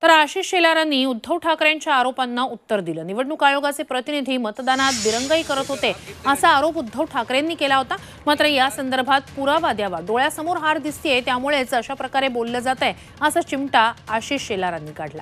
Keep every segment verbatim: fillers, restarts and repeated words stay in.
तर आशिष शेलारांनी उद्धव ठाकरेंच्या आरोपांना उत्तर दिलं। निवडणूक आयोगाचे प्रतिनिधी मतदानात दिरंगाई करत होते असा आरोप उद्धव ठाकरेंनी केला होता। मात्र या संदर्भात पुरावा द्यावा, डोळ्यासमोर हार दिसतेय त्यामुळेच अशा प्रकारे बोललं जातंय असा चिमटा आशिष शेलारांनी काढला।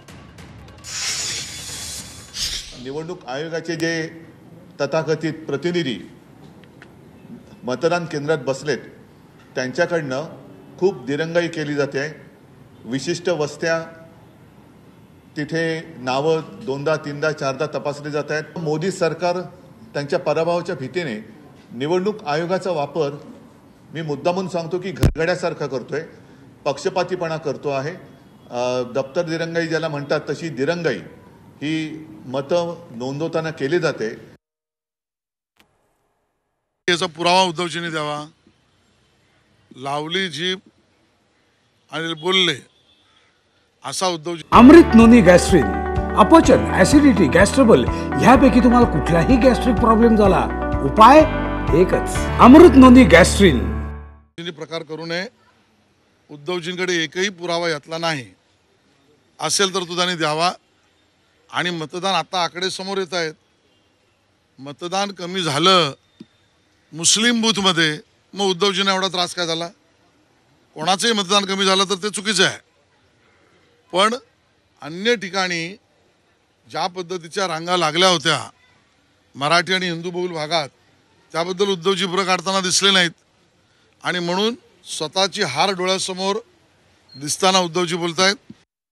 निवडणूक आयोगाचे जे तथाकथित प्रतिनिधी मतदान केंद्रात बसलेत त्यांच्याकडनं खूप दिरंगाई केली जाते। विशिष्ट वस्त्या तिथे नावं दोनदा तीनदा चारदा तपासली जात आहेत। मोदी सरकार त्यांच्या पराभवाच्या भीतीने निवडणूक आयोगाचा वापर मी मुद्दामून सांगतो की घरगड्यासारखा करतोय, पक्षपातीपणा करतो आहे। दप्तर दिरंगाई ज्याला म्हणतात तशी दिरंगाई ही मतं नोंदवताना केली जाते। याचा पुरावा उद्धवजींनी द्यावा। लावली जीभ आणि बोलले असा उद्धव। अमृत नोनी गॅस्ट्रिन, अपचन, ऍसिडिटी, गॅस्ट्रबल ह्यापैकी तुम्हाला कुठलाही गॅस्ट्रिक प्रॉब्लेम झाला, उपाय एकच, अमृत नोनी गॅस्ट्रिन। प्रकार करू नये। उद्धवजींकडे एकही पुरावा यातला नाही, असेल तर तो त्यांनी द्यावा। आणि मतदान आता आकडे समोर येत आहेत, मतदान कमी झालं मुस्लिम बूथमध्ये, मग उद्धवजींना एवढा त्रास काय झाला? कोणाचंही मतदान कमी झालं तर ते चुकीचं आहे, पण अन्य ठिकाणी ज्या पद्धतीच्या रांगा लागल्या होत्या मराठी आणि हिंदू बहुल भागात, त्याबद्दल उद्धवजी बुरं काढताना दिसले नाहीत। आणि म्हणून स्वतःची हार डोळ्यासमोर दिसताना उद्धवजी बोलतायत।